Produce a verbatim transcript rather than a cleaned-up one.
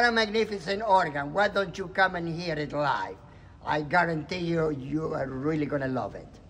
a magnificent organ. Why don't you come and hear it live? I guarantee you, you are really going to love it.